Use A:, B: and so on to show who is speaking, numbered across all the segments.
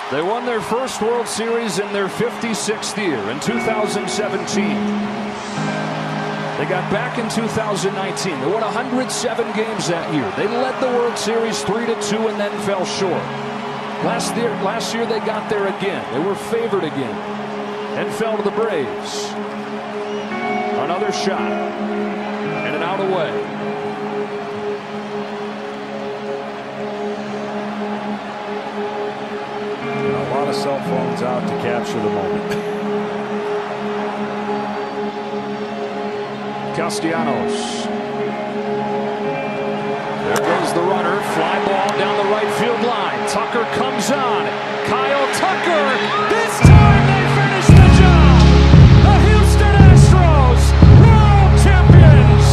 A: They won their first World Series in their 56th year in 2017. They got back in 2019. They won 107 games that year. They led the World Series 3-2 and then fell short. Last year they got there again. They were favored again and fell to the Braves. Another shot and an out away.
B: A lot of cell phones out to capture the moment.
A: Castellanos. There goes the runner. Fly ball down the right field line. Tucker comes on. Kyle Tucker. This time they finish the job. The Houston Astros, world champions.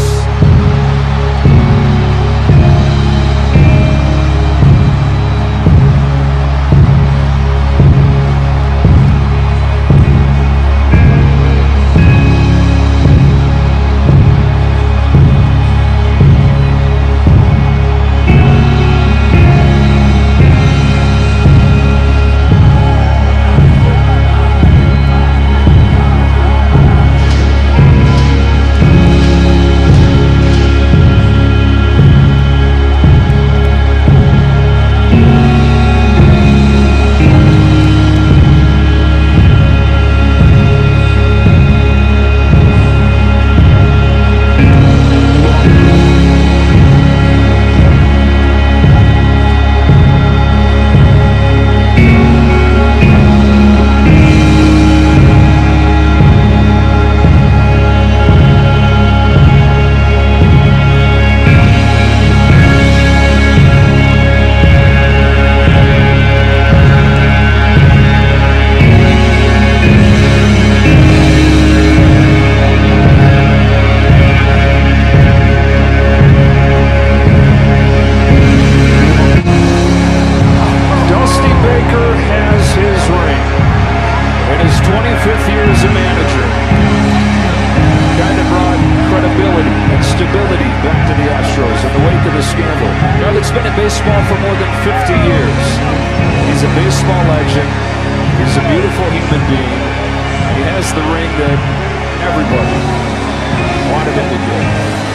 A: Back to the Astros in the wake of the scandal. A guy that's been in baseball for more than 50 years. He's a baseball legend. He's a beautiful human being. He has the ring that everybody wanted him to get.